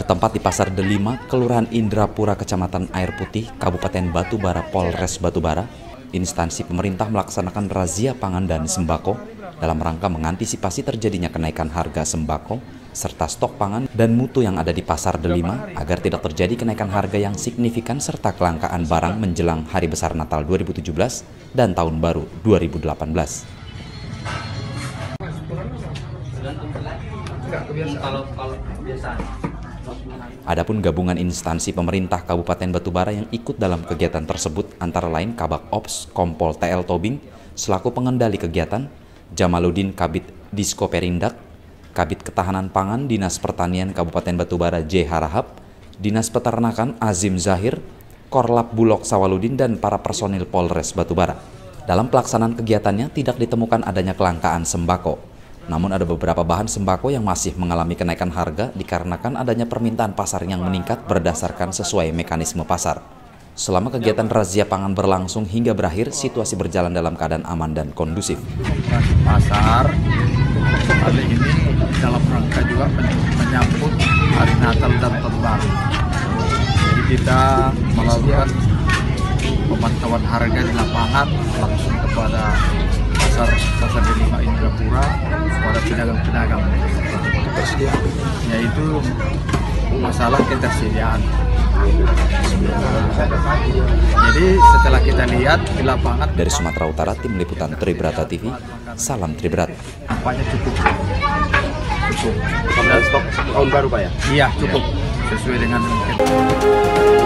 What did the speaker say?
Bertempat di Pasar Delima, Kelurahan Indrapura, Kecamatan Air Putih, Kabupaten Batubara, Polres Batubara, instansi pemerintah melaksanakan razia pangan dan sembako dalam rangka mengantisipasi terjadinya kenaikan harga sembako serta stok pangan dan mutu yang ada di Pasar Delima agar tidak terjadi kenaikan harga yang signifikan serta kelangkaan barang menjelang Hari Besar Natal 2017 dan Tahun Baru 2018. Adapun gabungan instansi pemerintah Kabupaten Batubara yang ikut dalam kegiatan tersebut antara lain Kabak Ops Kompol TL Tobing selaku pengendali kegiatan, Jamaluddin Kabid Disko Perindak, Kabid Ketahanan Pangan Dinas Pertanian Kabupaten Batubara J. Harahap, Dinas Peternakan Azim Zahir, Korlap Bulog Sawaludin dan para personil Polres Batubara. Dalam pelaksanaan kegiatannya tidak ditemukan adanya kelangkaan sembako. Namun ada beberapa bahan sembako yang masih mengalami kenaikan harga dikarenakan adanya permintaan pasar yang meningkat berdasarkan sesuai mekanisme pasar. Selama kegiatan razia pangan berlangsung hingga berakhir, situasi berjalan dalam keadaan aman dan kondusif. Pasar kali ini dalam rangka juga menyambut Hari Natal dan Tahun Baru. Jadi kita melakukan pemantauan harga di lapangan langsung kepada Pasar Delima Indrapura kepada pedagang-pedagang, yaitu masalah ketersediaan. Jadi setelah kita lihat di lapangan. Dari Sumatera Utara, tim liputan Tribrata TV, salam Tribrat. Nampaknya cukup. Dan stok tahun baru Pak ya? Iya cukup, sesuai dengan